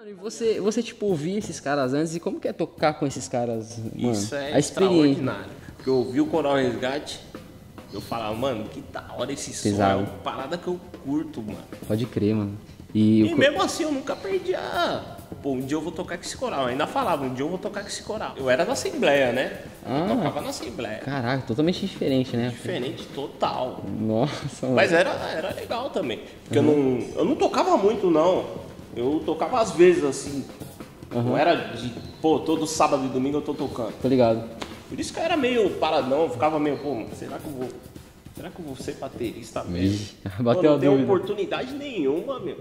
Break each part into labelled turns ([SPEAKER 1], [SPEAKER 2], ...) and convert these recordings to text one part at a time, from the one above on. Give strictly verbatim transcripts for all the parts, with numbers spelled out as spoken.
[SPEAKER 1] E você, você, tipo, ouvia esses caras antes e como que é tocar com esses caras, mano?
[SPEAKER 2] Isso é
[SPEAKER 1] a experiência.
[SPEAKER 2] extraordinário. Porque eu ouvi o Coral Resgate, eu falava, mano, que da hora esse som, é uma parada que eu curto, mano.
[SPEAKER 1] Pode crer, mano. E,
[SPEAKER 2] E
[SPEAKER 1] o...
[SPEAKER 2] mesmo assim eu nunca perdi a... Pô, um dia eu vou tocar com esse coral. Eu ainda falava, um dia eu vou tocar com esse coral. Eu era da Assembleia, né?
[SPEAKER 1] Ah,
[SPEAKER 2] eu tocava na Assembleia.
[SPEAKER 1] Caraca, totalmente diferente, né?
[SPEAKER 2] Diferente total.
[SPEAKER 1] Nossa, mano.
[SPEAKER 2] Mas era, era legal também. Porque uhum. eu, não, eu não tocava muito, não. Eu tocava às vezes, assim. Uhum. Não era de, pô, todo sábado e domingo eu tô tocando.
[SPEAKER 1] Tô ligado.
[SPEAKER 2] Por isso que eu era meio paradão, eu ficava meio, pô, será que eu vou... Será que eu vou ser baterista mesmo?
[SPEAKER 1] Bateu
[SPEAKER 2] Não tenho oportunidade nenhuma, meu.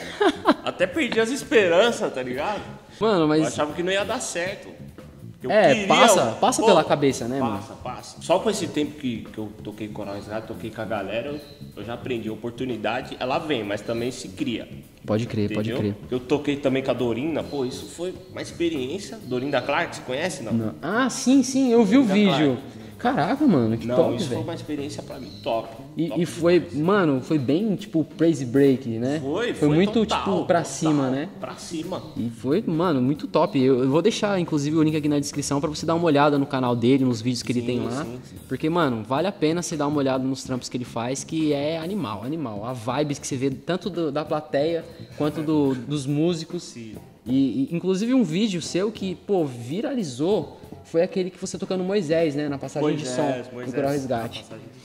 [SPEAKER 2] Até perdi as esperanças, tá ligado?
[SPEAKER 1] Mano, mas...
[SPEAKER 2] Eu achava que não ia dar certo. Eu
[SPEAKER 1] é,
[SPEAKER 2] queria,
[SPEAKER 1] passa, passa
[SPEAKER 2] pô,
[SPEAKER 1] pela cabeça, né,
[SPEAKER 2] passa,
[SPEAKER 1] mano?
[SPEAKER 2] Passa, passa. Só com esse tempo que, que eu toquei Coral Resgate, toquei com a galera, eu, eu já aprendi. A oportunidade, ela vem, mas também se cria.
[SPEAKER 1] Pode crer, entendeu? Pode crer.
[SPEAKER 2] Eu toquei também com a Dorina, pô, isso foi uma experiência. Dorinda Clark, você conhece, não? não.
[SPEAKER 1] Ah, sim, sim, eu vi Dorinda o vídeo. Clark. Caraca, mano, que
[SPEAKER 2] não,
[SPEAKER 1] top,
[SPEAKER 2] isso
[SPEAKER 1] véio.
[SPEAKER 2] Foi uma experiência pra mim top.
[SPEAKER 1] E,
[SPEAKER 2] top
[SPEAKER 1] e foi,
[SPEAKER 2] demais.
[SPEAKER 1] Mano, foi bem, tipo, praise break, né?
[SPEAKER 2] Foi, foi.
[SPEAKER 1] Foi muito,
[SPEAKER 2] total,
[SPEAKER 1] tipo, pra
[SPEAKER 2] total,
[SPEAKER 1] cima, né?
[SPEAKER 2] Pra cima.
[SPEAKER 1] E foi, mano, muito top. Eu, eu vou deixar, inclusive, o link aqui na descrição pra você dar uma olhada no canal dele, nos vídeos que sim, ele tem lá. Sim, sim. Porque, mano, vale a pena você dar uma olhada nos trampos que ele faz, que é animal, animal. A vibes que você vê tanto do, da plateia quanto do, dos músicos. Sim. E, e, inclusive, um vídeo seu que, pô, viralizou. Foi aquele que você tocou no Moisés, né? Na passagem
[SPEAKER 2] Moisés,
[SPEAKER 1] de som
[SPEAKER 2] Moisés,
[SPEAKER 1] do Coral Resgate.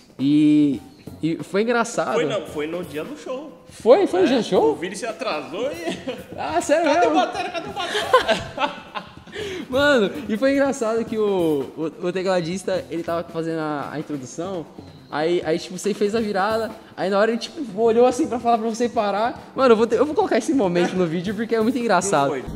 [SPEAKER 1] E, e foi engraçado.
[SPEAKER 2] Foi, não, foi no dia do show.
[SPEAKER 1] Foi? Foi é, no dia do show?
[SPEAKER 2] O Vini se atrasou e...
[SPEAKER 1] Ah, sério?
[SPEAKER 2] Cadê
[SPEAKER 1] mesmo?
[SPEAKER 2] o batera? Cadê o batera?
[SPEAKER 1] Mano, e foi engraçado que o, o, o tecladista, ele tava fazendo a, a introdução, aí, aí tipo, você fez a virada, aí na hora ele tipo, olhou assim pra falar pra você parar. Mano, eu vou, ter, eu vou colocar esse momento no vídeo porque é muito engraçado. Não foi.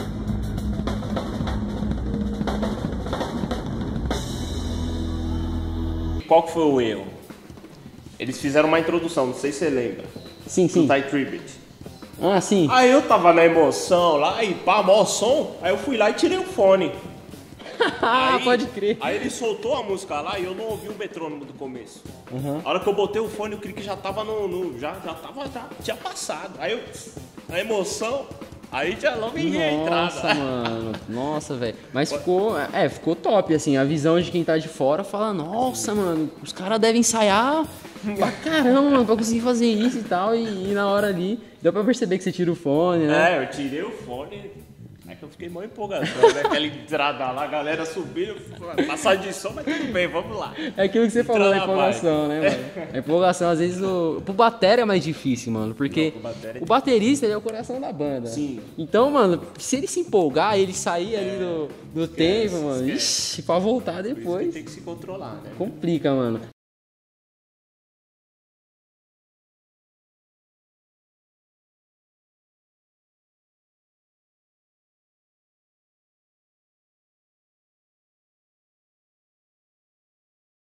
[SPEAKER 2] Qual que foi o erro? Eles fizeram uma introdução, não sei se você lembra.
[SPEAKER 1] Sim, sim.
[SPEAKER 2] Do Ty Tribbett.
[SPEAKER 1] Ah, sim.
[SPEAKER 2] Aí eu tava na emoção lá e pá, maior som. Aí eu fui lá e tirei o fone.
[SPEAKER 1] Ah, pode crer.
[SPEAKER 2] Aí ele soltou a música lá e eu não ouvi o metrônomo do começo.
[SPEAKER 1] Uhum.
[SPEAKER 2] A hora que eu botei o fone, o clique já tava no... no já, já tava, já tinha passado. Aí eu... A emoção... Aí já logo errei a entrada.
[SPEAKER 1] Nossa, mano. Nossa, velho. Mas ficou... É, ficou top, assim. A visão de quem tá de fora fala... Nossa, mano. Os caras devem ensaiar pra caramba, mano. Pra conseguir fazer isso e tal. E, e na hora ali... Deu pra perceber que você tira o fone, né?
[SPEAKER 2] É, eu tirei o fone... É que eu fiquei mó empolgação, né? Aquela entrada lá, a galera subiu, passagem de som, mas tudo bem, vamos lá.
[SPEAKER 1] É aquilo que você Entrar falou, a empolgação, né, mano? A empolgação, às vezes, o... pro batera é mais difícil, mano, porque Não, é o baterista ele é o coração da banda.
[SPEAKER 2] Sim.
[SPEAKER 1] Então, mano, se ele se empolgar, ele sair é, ali do, do esquece, tempo, mano, esquece. Ixi, pra voltar depois.
[SPEAKER 2] Tem que se controlar, né?
[SPEAKER 1] Complica, mano.